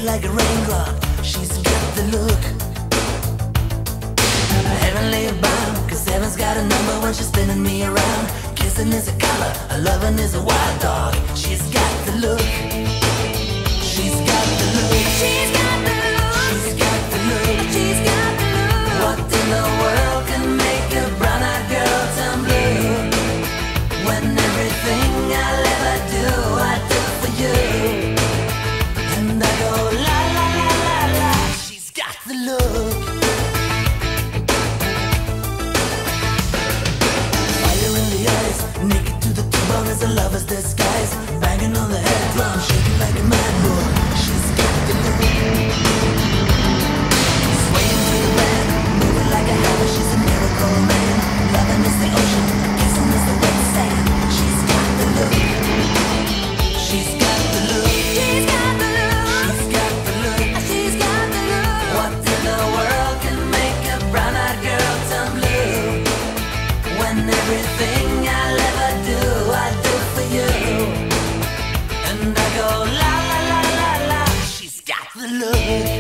like a raindrop. She's got the look. Heavenly bound, 'cause heaven's got a number when she's spinning me around. Kissing is a color, a loving is a wild dog. She's got the look. She's got the look. She's got the look. She's got the look. She's got the look. What in the world can make a brown-eyed girl turn blue? When everything I'll ever do, I do for you. And I go la la la la la. She's got the look. Fire in the eyes, naked to the bone as a lover's disguise. Banging on the head drum, shaking like a mad bull. She's got the look. Swaying to the band, moving like a hammer. She's a miracle man. Loving is the ocean, kissing is the wet sand. She's got the look. She's got the look. She's got the look. She's got the look. She's got the look. What in the world can make a brown-eyed girl turn blue? When everything I'll ever do, I do for you. And I go la la la la la. She's got the look.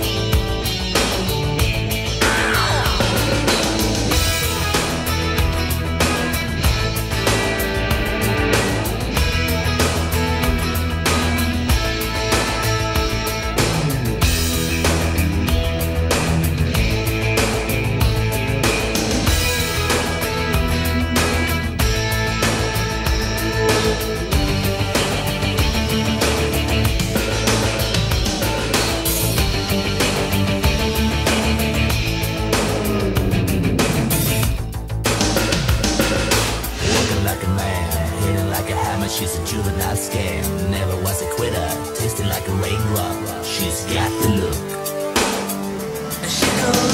She's a juvenile scam, never was a quitter, tasting like a raindrop. She's got the look. She goes,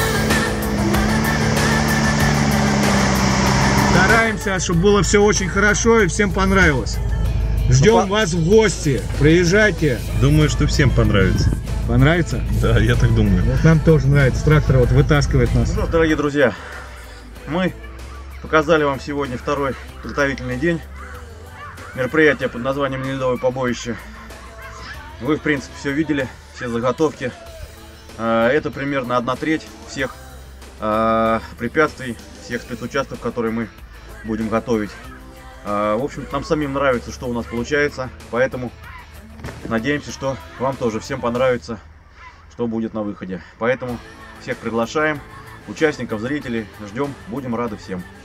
Стараемся, чтобы было все очень хорошо и всем понравилось. Ждем вас в гости. Приезжайте. Думаю, что всем понравится. Понравится? Да, я так думаю. Вот нам тоже нравится. Трактор вот вытаскивает нас. Ну, дорогие друзья, мы показали вам сегодня второй подготовительный день мероприятие под названием «Неледовое побоище». Вы, в принципе, все видели, все заготовки. Это примерно 1/3 всех препятствий, всех спецучастков, которые мы будем готовить. В общем, нам самим нравится, что у нас получается, поэтому надеемся, что вам тоже всем понравится, что будет на выходе. Поэтому всех приглашаем, участников, зрителей ждем, будем рады всем.